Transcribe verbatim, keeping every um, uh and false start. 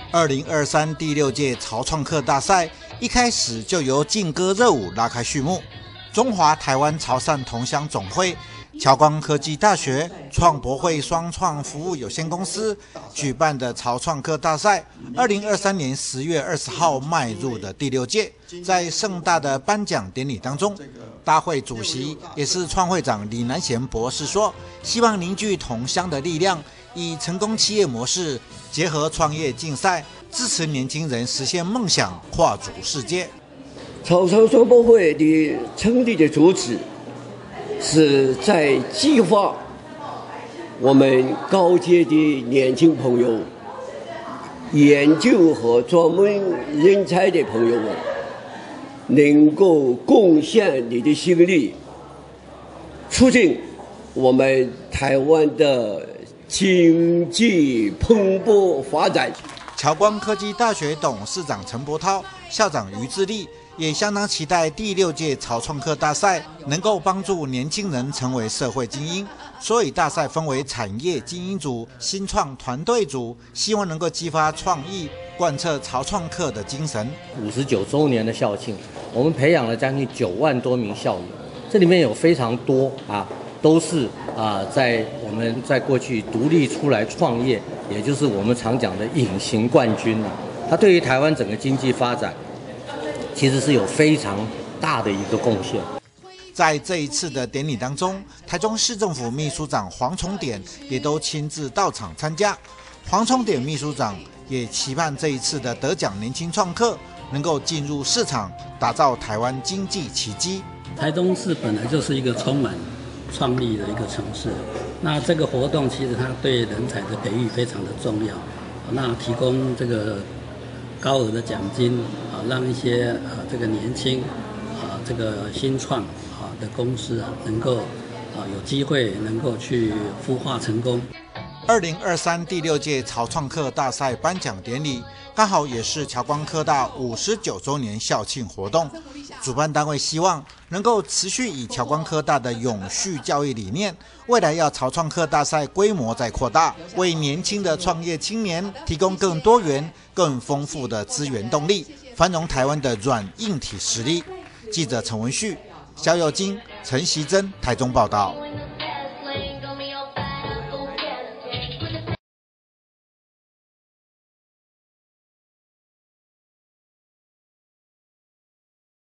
二零二三第六届潮创客大赛一开始就由劲歌热舞拉开序幕。中华台湾潮汕同乡总会、侨光科技大学、创博会双创服务有限公司举办的潮创客大赛，二零二三年十月二十号迈入的第六届。在盛大的颁奖典礼当中，大会主席也是创会长李南贤博士说，希望凝聚同乡的力量，以成功企业模式结合创业竞赛，支持年轻人实现梦想，跨足世界。 潮汕双博会的成立的主旨是在激发我们高阶的年轻朋友、研究和专门人才的朋友们，能够贡献你的心力，促进我们台湾的经济蓬勃发展。 侨光科技大学董事长陈柏涛、校长于志立也相当期待第六届潮创客大赛能够帮助年轻人成为社会精英，所以大赛分为产业精英组、新创团队组，希望能够激发创意，贯彻潮创客的精神。 五十九周年的校庆，我们培养了将近九万多名校友，这里面有非常多啊，都是啊、呃，在我们在过去独立出来创业，也就是我们常讲的隐形冠军啊，它对于台湾整个经济发展其实是有非常大的一个贡献。 在这一次的典礼当中，台中市政府秘书长黄崇典也都亲自到场参加。黄崇典秘书长也期盼这一次的得奖年轻创客能够进入市场，打造台湾经济奇迹。 台中市本来就是一个充满创意的一个城市，那这个活动其实它对人才的培育非常的重要，那提供这个高额的奖金啊，让一些啊这个年轻啊这个新创啊的公司啊能够啊有机会能够去孵化成功。 二零二三第六届潮创客大赛颁奖典礼刚好也是侨光科大五十九周年校庆活动，主办单位希望能够持续以侨光科大的永续教育理念，未来要潮创客大赛规模再扩大，为年轻的创业青年提供更多元、更丰富的资源动力，繁荣台湾的软硬体实力。记者陈文旭、肖佑金、陈习珍台中报道。